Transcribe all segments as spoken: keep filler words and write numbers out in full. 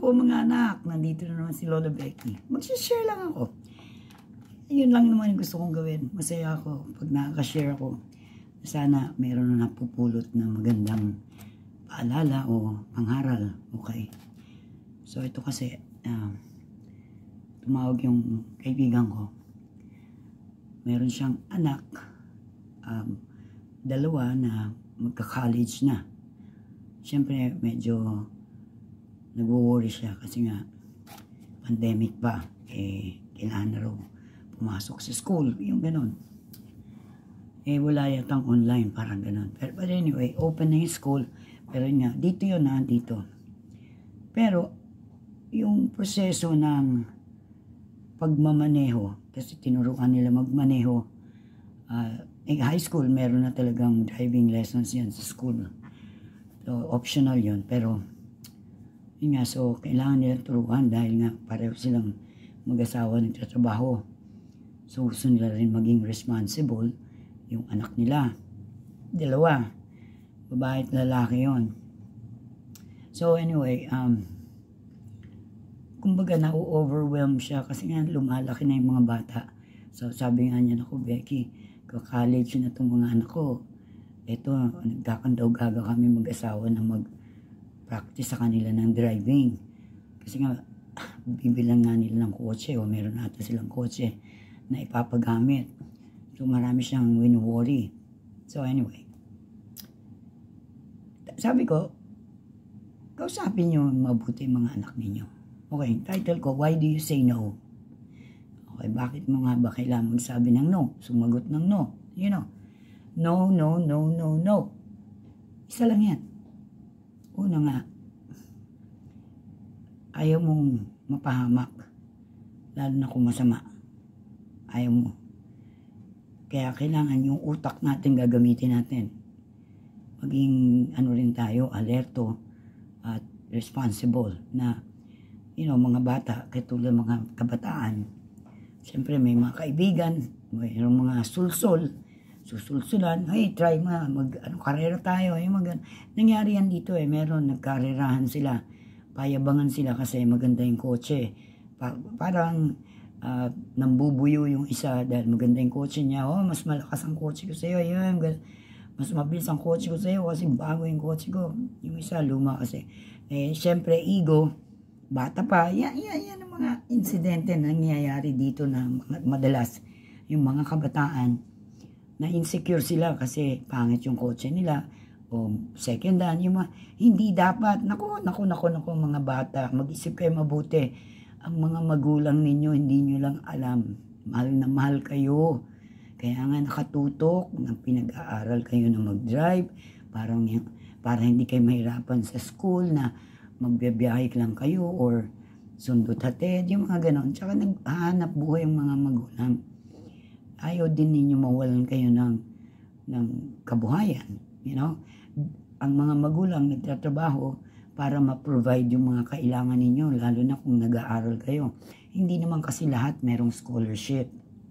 po mga anak, nandito na naman si Lola Becky. Mag-share lang ako. Yun lang naman yung gusto kong gawin. Masaya ako pag nakaka-share ako. Sana meron na napupulot na magandang paalala o pangharal. Okay. So ito kasi, uh, tumawag yung kaibigan ko. Meron siyang anak, um, dalawa na magka-college na. Siyempre, medyo nag-worry siya kasi nga pandemic pa, eh kailangan na raw pumasok sa school, yung ganon. Eh wala yatang online, parang ganon. Pero but anyway, open na yung school, pero yun nga, dito yun na, dito. Pero yung proseso ng pagmamaneho, kasi tinuruan nila magmaneho, uh, eh, high school, meron na talagang driving lessons yan sa school. So optional yun, pero yun nga, so kailangan nilang turuan dahil nga pareho silang mag-asawa nagtatrabaho. So gusto nila rin maging responsible yung anak nila. Dalawa, babae at lalaki yon. So anyway, um, kumbaga na-overwhelm siya kasi nga lumalaki na yung mga bata. So sabi nga niya, naku Becky, ka-college na itong mga anak ko. Ito, nagkakandaw-gaga kami mag-asawa na mag practice sa kanila ng driving. Kasi nga, bibilang nga nila ng kotse o meron natin silang kotse na ipapagamit. So, marami siyang win-worry. So, anyway. Sabi ko, kausapin nyo mabuti mga anak ninyo. Okay, title ko, Why Do You Say No? Okay, bakit mo nga ba kailangan magsabi ng no? Sumagot ng no. You know, no, no, no, no, no. Isa lang yan. Una nga, ayaw mong mapahamak, lalo na kung masama. Ayaw mo. Kaya kailangan yung utak natin gagamitin natin. Maging ano rin tayo, alerto at responsible na, you know, mga bata, katulad mga kabataan. Siyempre may mga kaibigan, mayroong mga sulsol, susulsulan, hey, try ma, mag, ano, karera tayo, eh, mag, nangyari yan dito eh, meron, nagkarerahan sila, payabangan sila kasi maganda yung kotse, pa, parang, uh, nambubuyo yung isa dahil maganda yung kotse niya, oh, mas malakas ang kotse ko sa'yo, yun, mas mabilis ang kotse ko sa'yo kasi bago yung kotse ko, yung isa, luma kasi, eh, syempre, ego, bata pa, yan, yan, yan ang mga insidente na nangyayari dito na madalas, yung mga kabataan, na insecure sila kasi pangit yung kotse nila o second hand, yung mga, hindi dapat, naku, naku, naku, naku, mga bata, mag-isip kayo mabuti, ang mga magulang ninyo, hindi nyo lang alam, mahal na mahal kayo, kaya nga nakatutok, na pinag-aaral kayo na mag-drive, parang, para hindi kayo mahirapan sa school, na magbibiyahe lang kayo, or sundot hatid, yung mga ganon, tsaka naghahanap buhay yung mga magulang. Ayaw din ninyo mawalan kayo ng, ng kabuhayan, you know. Ang mga magulang nagtatrabaho para ma-provide yung mga kailangan ninyo, lalo na kung nag-aaral kayo. Hindi naman kasi lahat merong scholarship.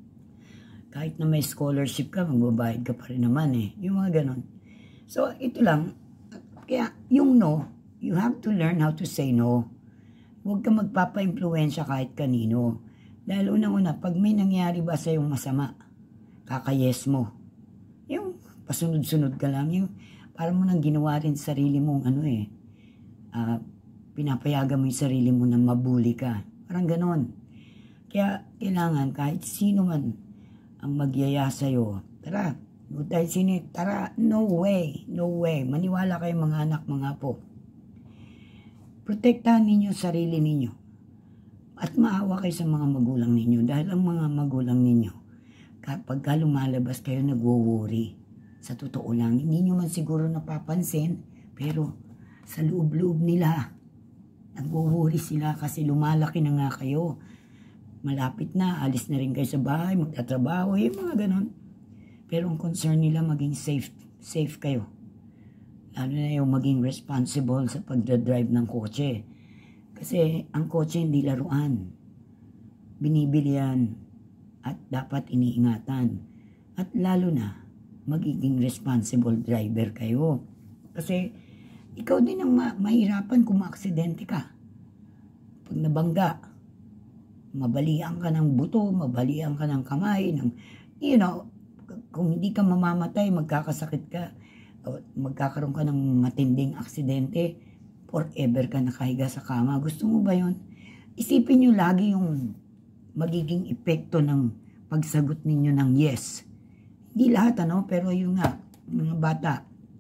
Kahit na may scholarship ka, magbabayad ka pa rin naman eh. Yung mga ganon. So, ito lang. Kaya, yung no, you have to learn how to say no. Huwag ka magpapa-impluensya kahit kanino. Dahil unang-una, pag may nangyari ba sa yung masama, kakayes mo. Yung pasunod-sunod ka lang, yung para mo nang ginawa rin sarili mong ano eh, uh, pinapayagan mo yung sarili mo na mabuli ka. Parang ganon. Kaya kailangan kahit sino man ang magyaya sa'yo, tara, dahil sino, tara, no way, no way. Maniwala kayo mga anak, mga apo. Protektahan ninyo sarili ninyo. At maawa kayo sa mga magulang ninyo dahil ang mga magulang ninyo, kapag lumalabas kayo nagwo-worry, sa totoo lang, hindi nyo man siguro napapansin, pero sa loob-loob nila, nagwo-worry sila kasi lumalaki na nga kayo. Malapit na, alis na rin kayo sa bahay, magtatrabaho, yung mga ganon. Pero ang concern nila maging safe, safe kayo. Lalo na yung maging responsible sa pagdadrive ng kotse. Kasi ang kotse hindi laruan. Binibili yan at dapat iniingatan. At lalo na, magiging responsible driver kayo. Kasi ikaw din ang ma mahirapan kung maaksidente ka. pag nabangga, mabalian ka ng buto, mabalian ka ng kamay, ng, you know, kung hindi ka mamamatay, magkakasakit ka, o magkakaroon ka ng matinding aksidente, forever ka nakahiga sa kama. Gusto mo ba yun? Isipin nyo lagi yung magiging epekto ng pagsagot ninyo ng yes. Hindi lahat, ano, pero yung nga, mga bata,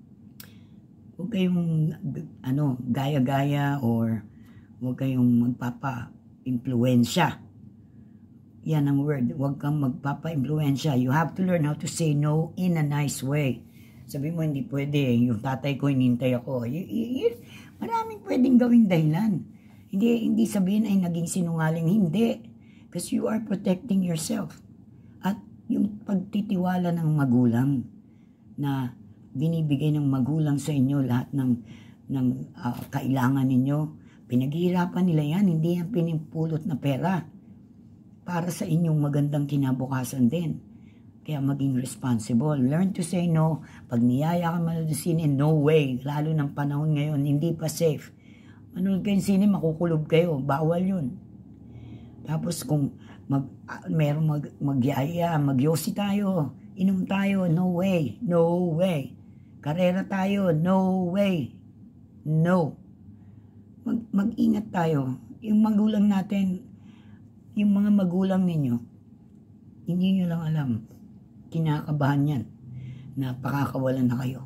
huwag kayong, ano, gaya-gaya or huwag kayong magpapa-impluensya. Yan ang word. Huwag kang magpapa-impluensya. You have to learn how to say no in a nice way. Sabi mo, hindi pwede. Yung tatay ko, hinintay ako. Y- y- y- maraming pwedeng gawing dahilan. Hindi, hindi sabihin ay naging sinungaling. Hindi. Because you are protecting yourself. At yung pagtitiwala ng magulang na binibigay ng magulang sa inyo lahat ng, ng uh, kailangan ninyo. Pinaghihirapan nila yan. Hindi yan pinipulot na pera. Para sa inyong magandang kinabukasan din. Kaya maging responsible. Learn to say no. Pag niyaya ka manood ng sine, no way. Lalo ng panahon ngayon, hindi pa safe. Manood kayo ng sine, makukulob kayo. Bawal yun. Tapos kung mag, uh, merong mag, magyaya, magyosi tayo, inom tayo, no way. No way. Karera tayo, no way. No. Mag, mag-ingat tayo. Yung magulang natin, yung mga magulang ninyo, hindi nyo lang alam. Kinakabahan yan na pakakawalan na kayo.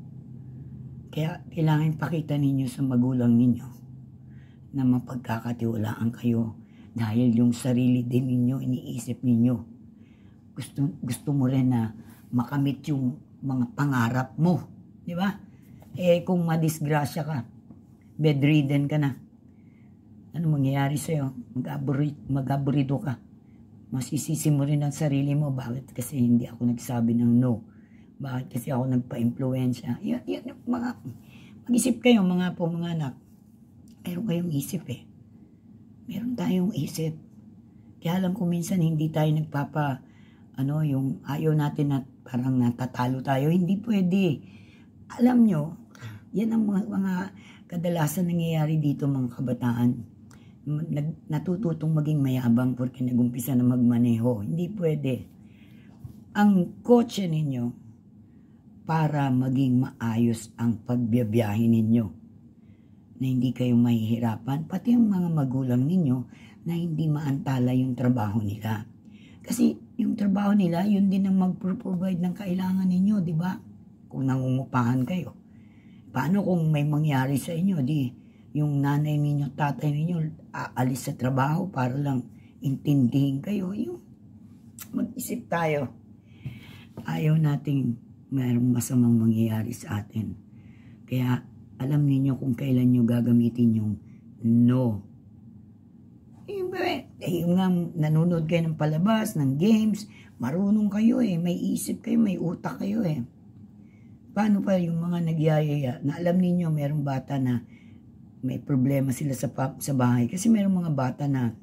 Kaya kailangan pakita ninyo sa magulang ninyo na mapagkakatiwalaan kayo dahil yung sarili din ninyo, iniisip ninyo. Gusto, gusto mo rin na makamit yung mga pangarap mo. Di ba? Eh kung madisgrasya ka, bedridden ka na, ano mangyayari sa'yo? Mag-aburido ka. Masisisi mo rin ang sarili mo. Bakit? Kasi hindi ako nagsabi ng no. Bakit? Kasi ako nagpa-impluensya. Yan, yan, mga, mag-isip kayo, mga po, mga anak. Meron kayong isip eh. Meron tayong isip. Kaya alam ko minsan hindi tayo nagpapa, ano, yung ayaw natin na parang natatalo tayo. Hindi pwede. Alam nyo, yan ang mga, mga kadalasan nangyayari dito mga kabataan. Nag, natututong maging mayabang porque nagumpisa na magmaneho. Hindi pwede. Ang kotse ninyo para maging maayos ang pagbiyahe ninyo. Na hindi kayo mahihirapan. Pati yung mga magulang ninyo na hindi maantala yung trabaho nila. Kasi yung trabaho nila, yun din ang mag-provide ng kailangan ninyo, di ba? Kung nangungupahan kayo. Paano kung may mangyari sa inyo, di yung nanay ninyo, tatay ninyo, aalis sa trabaho para lang intindihin kayo. Yung mag-isip tayo. Ayaw nating mayroong masamang mangyayari sa atin. Kaya alam ninyo kung kailan nyo gagamitin yung no. Yung, eh, yung nga, nanonood kayo ng palabas, ng games, marunong kayo eh, may isip kayo, may utak kayo eh. Paano pa yung mga nagyayaya na alam ninyo merong bata na may problema sila sa, sa bahay. Kasi mayroong mga bata na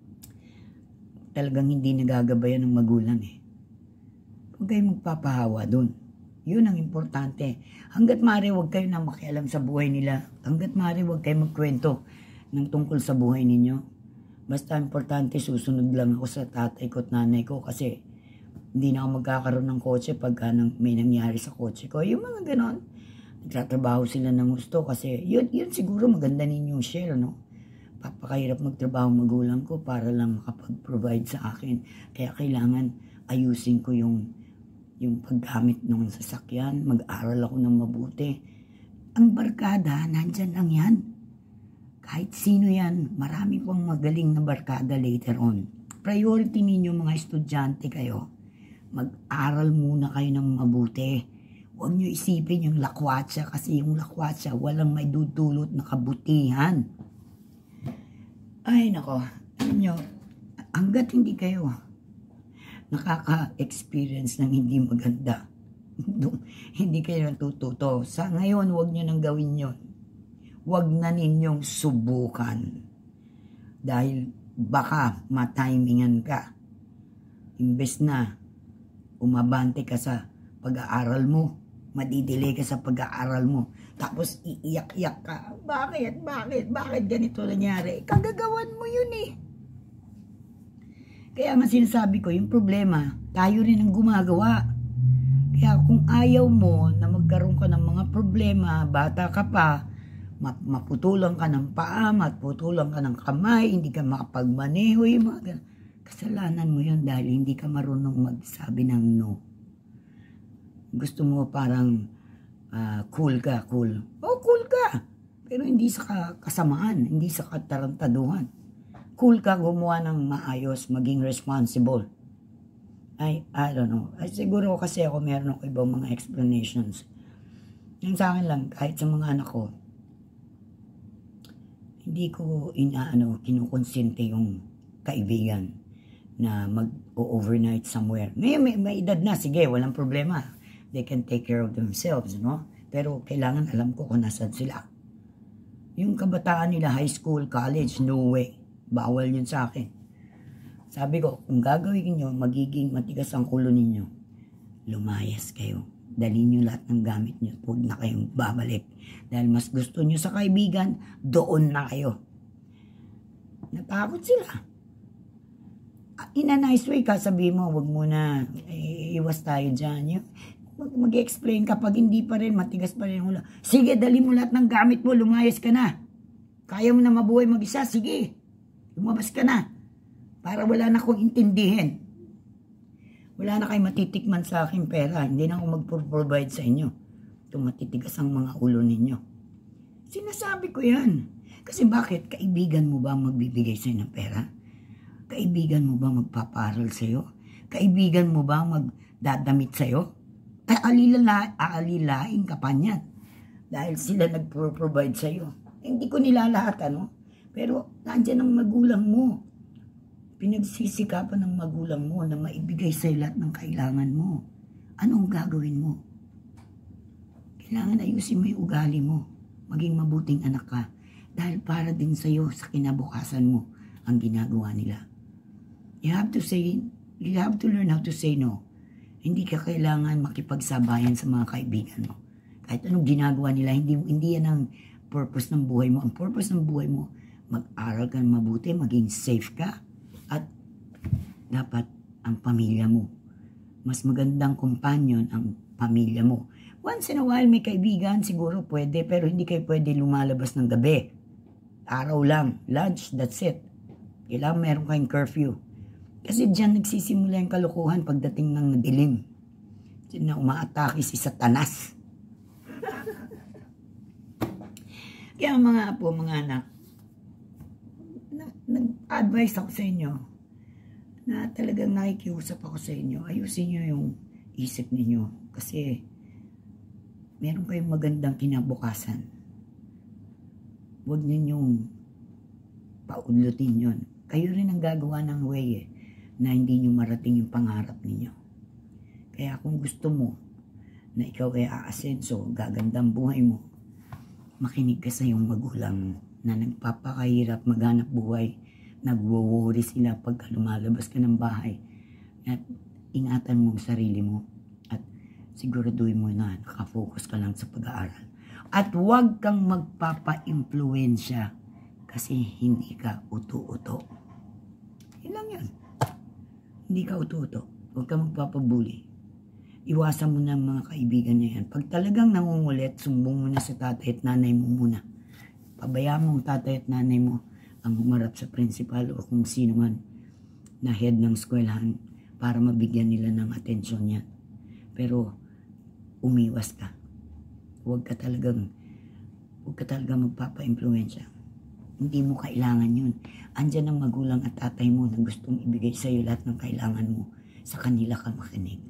talagang hindi nagagabayan ng magulang eh. Huwag kayong magpapahawa dun. Yun ang importante. Hanggat maaari, huwag kayo na makialam sa buhay nila. Hanggat maaari, huwag kayo magkwento ng tungkol sa buhay ninyo. Basta importante, susunod lang ako sa tatay ko at nanay ko kasi hindi na ako magkakaroon ng kotse pagka may nangyari sa kotse ko. Yung mga ganon. Nagtatrabaho sila ng gusto kasi yun, yun siguro maganda ninyong share, no? Papakahirap magtrabaho magulang ko para lang makapag-provide sa akin. Kaya kailangan ayusin ko yung, yung paggamit ng sasakyan, mag-aral ako ng mabuti. Ang barkada, nandyan lang yan. Kahit sino yan, marami pang magaling na barkada later on. Priority ninyo mga estudyante kayo, mag-aral muna kayo ng mabuti. Huwag nyo isipin yung lakwatsa kasi yung lakwatsa walang may dudulot na kabutihan. Ay nako, alam nyo, hanggat hindi kayo nakaka-experience ng hindi maganda, hindi kayo natututo. Sa ngayon, huwag nyo nang gawin yun. Huwag na ninyong subukan. Dahil baka matimingan ka. Imbes na umabante ka sa pag-aaral mo, madidelay ka sa pag-aaral mo, tapos iiyak-iyak ka. Bakit? Bakit? Bakit ganito nangyari? Kagagawan mo yun eh. Kaya nga sinasabi ko, yung problema, tayo rin ang gumagawa. Kaya kung ayaw mo na magkaroon ka ng mga problema, bata ka pa, maputulan ka ng paa, maputulan ka ng kamay, hindi ka makapagmaneho, yung mga ganun. Kasalanan mo yun dahil hindi ka marunong magsabi ng no. Gusto mo parang uh, cool ka, cool. Oh, cool ka. Pero hindi sa kasamaan, hindi sa katarantaduhan. Cool ka gumawa ng maayos, maging responsible. Ay, I don't know. Ay, siguro kasi ako meron ako ibang mga explanations. Yung sa akin lang, kahit sa mga anak ko, hindi ko inaano, kinukonsente yung kaibigan na mag-overnight somewhere. Ngayon, may, may edad na, sige, walang problema. They can take care of themselves, no? Pero kailangan alam ko kung nasan sila. Yung kabataan nila, high school, college, no way. Bawal yun sa akin. Sabi ko, kung gagawin nyo, magiging matigas ang ulo ninyo, lumayas kayo. Dalhin nyo lahat ng gamit nyo. Huwag na kayong babalik. Dahil mas gusto nyo sa kaibigan, doon na kayo. Natakot sila. In a nice way, kasabi mo, huwag muna, iwas tayo dyan. Mag-explain kapag hindi pa rin, matigas pa rin ulo. Sige, dalhin mo lahat ng gamit mo, lumayas ka na. Kaya mo na mabuhay mag-isa, sige. Lumabas ka na. Para wala na akong intindihin. Wala na kayo matitikman sa aking pera. Hindi na ako mag-provide sa inyo. Kung matitigas ang mga ulo ninyo. Sinasabi ko yan. Kasi bakit? Kaibigan mo ba magbibigay sa'yo ng pera? Kaibigan mo ba magpaparal sa'yo? Kaibigan mo ba magdadamit sa'yo? Aalila, aalilain ka pa niyan. Dahil sila nag-provide sa'yo. Hindi ko nilalahat, ano? Pero nandiyan ang magulang mo. Pinagsisikapan ng magulang mo na maibigay sa lahat ng kailangan mo. Anong gagawin mo? Kailangan ayusin mo yung ugali mo. Maging mabuting anak ka. Dahil para din sa'yo sa kinabukasan mo ang ginagawa nila. You have to say, you have to learn how to say no. Hindi ka kailangan makipagsabayan sa mga kaibigan mo. Kahit anong ginagawa nila, hindi, hindi yan ang purpose ng buhay mo. Ang purpose ng buhay mo, mag-aral ka mabuti, maging safe ka, at dapat ang pamilya mo. Mas magandang companion ang pamilya mo. Once in a while may kaibigan, siguro pwede, pero hindi kayo pwede lumalabas ng gabi. Araw lang, lunch, that's it. Kailangan meron kayong curfew. Kasi dyan nagsisimula yung kalokohan pagdating ng dilim. Diyan na umaatake si Satanas. Kaya mga apo, mga anak, nag-advise ako sa inyo na talagang nakikiusap ako sa inyo. Ayusin nyo yung isip ninyo kasi meron kayong magandang kinabukasan. Huwag ninyong paudlutin yun. Kayo rin ang gagawa ng way eh, na hindi nyo marating yung pangarap ninyo. Kaya kung gusto mo na ikaw ay aasenso, gagandang buhay mo, makinig ka sa iyong magulang na nagpapakahirap maghanap buhay, nagwo-worry sila pagka lumalabas ka ng bahay. At ingatan mo ang sarili mo at siguraduhin mo na nakafocus ka lang sa pag-aaral. At huwag kang magpapa-impluensya kasi hindi ka uto-uto. Yun lang yan. Hindi ka uto-uto. Huwag kang magpapabuli. Iwasan mo na ang mga kaibigan niya yan. Pag talagang nangungulit, sumbong mo na sa tatay at nanay mo muna. Pabayaan mo ang tatay at nanay mo ang humarap sa principal o kung sino man na head ng eskwelahan para mabigyan nila ng atensyon niya. Pero umiwas ka. Huwag ka talagang huwag ka talagang magpapa-impluensya. Hindi mo kailangan yun. Andyan ang magulang at tatay mo na gustong ibigay sa iyo lahat ng kailangan mo. Sa kanila ka makinig.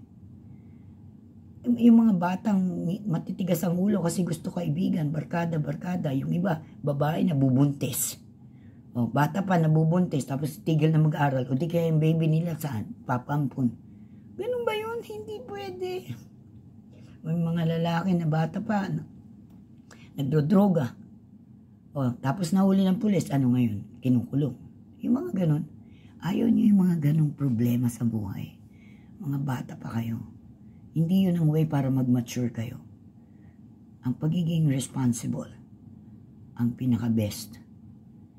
Yung mga batang matitigas ang ulo kasi gusto kaibigan, barkada, barkada. Yung iba, babae nabubuntis. O, bata pa nabubuntis, tapos tigil na mag-aral. O di kaya yung baby nila saan? Papampun. Ganun ba yun? Hindi pwede. O yung mga lalaki na bata pa, nagdodroga. O, tapos nahuli ng pulis, ano ngayon? Kinukulong. Yung mga ganun. Ayaw nyo yung mga ganung problema sa buhay. Mga bata pa kayo. Hindi yun ang way para mag-mature kayo. Ang pagiging responsible, ang pinaka-best.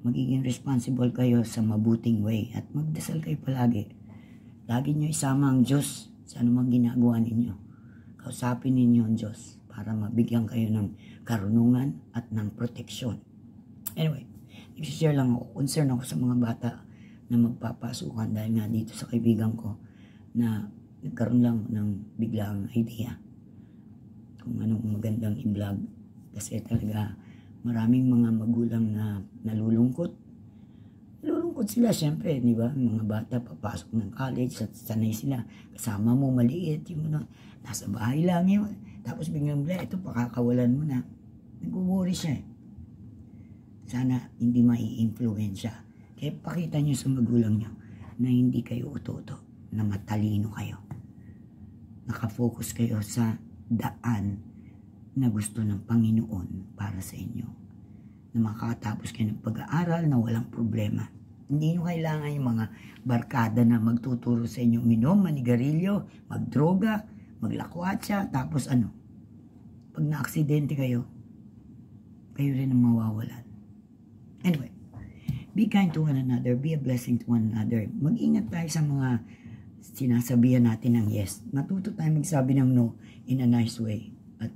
magiging responsible kayo sa mabuting way at magdasal kayo palagi. Lagi nyo isama ang Diyos sa anumang ginagawa ninyo. Kausapin ninyo ang Diyos para mabigyan kayo ng karunungan at ng proteksyon. Anyway, nag-share lang ako. Concern ako sa mga bata na magpapasukan dahil nga dito sa kaibigan ko na nagkaroon lang ng biglang idea kung anong magandang i-vlog. Kasi talaga maraming mga magulang na nalulungkot. Nalulungkot sila syempre, di ba? Mga bata papasok ng college at sanay sila. Kasama mo maliit, yung ano, nasa bahay lang yun. Tapos biglang bla, ito pakakawalan mo na. Nag-worry siya eh. Sana hindi mai-influensya. Kaya pakita nyo sa magulang nyo na hindi kayo uto-uto, na matalino kayo. Nakafocus kayo sa daan na gusto ng Panginoon para sa inyo. Na makakatapos kayo ng pag-aaral na walang problema. Hindi nyo kailangan yung mga barkada na magtuturo sa inyo minom, manigarilyo, magdroga, maglakwatsa, tapos ano. Pag na-aksidente kayo, kayo rin ang mawawalan. Anyway, be kind to one another, be a blessing to one another. Mag-ingat tayo sa mga sinasabihan natin ng yes. Matuto tayo magsabi ng no in a nice way.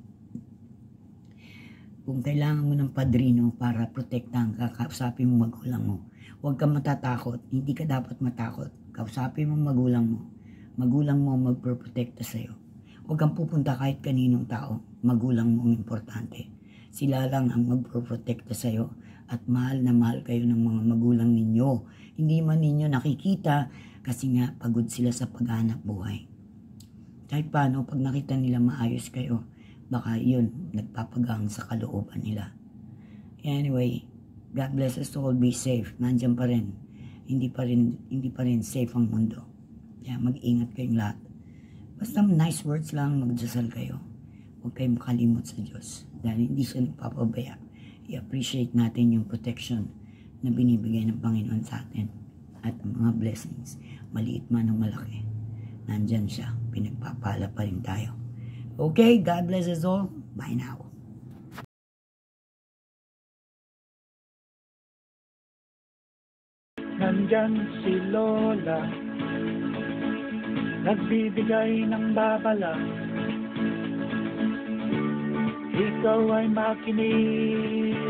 Kung kailangan mo ng padrino para protektahan ka, kausapin mo magulang mo. Huwag kang matatakot. Hindi ka dapat matakot. Kausapin mo magulang mo. Magulang mo magproprotekta sa'yo. Huwag kang pupunta kahit kaninong tao. Magulang mo ang importante. Sila lang ang magproprotekta sa'yo at mahal na mahal kayo ng mga magulang ninyo. Hindi man ninyo nakikita kasi nga pagod sila sa paghanap buhay. Kahit paano, pag nakita nila maayos kayo, baka yun, nagpapagang sa kalooban nila. Anyway, God bless us all. Be safe. Nandiyan pa rin. Hindi pa rin, hindi pa rin safe ang mundo. Kaya mag-ingat kayong lahat. Basta nice words lang, magdasal kayo. Huwag kayong makalimot sa Diyos. Dahil hindi siya nagpapabaya. I-appreciate natin yung protection na binibigay ng Panginoon sa atin. At ang mga blessings, maliit man o malaki, nandyan siya. Pinagpapala pa rin tayo. Okay, God bless us all. Bye now. Nandyan si Lola, nagbibigay ng babala. Ikaw ay makinig,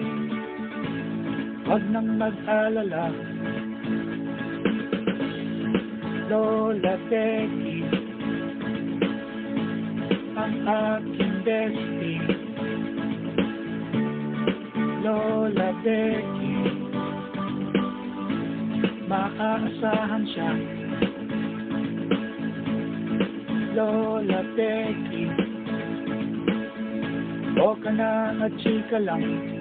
wag nang mag-alala. Lola Becky, ang aking bestie. Lola Becky, maaasahan siya. Lola Becky, o ka na at chika lang.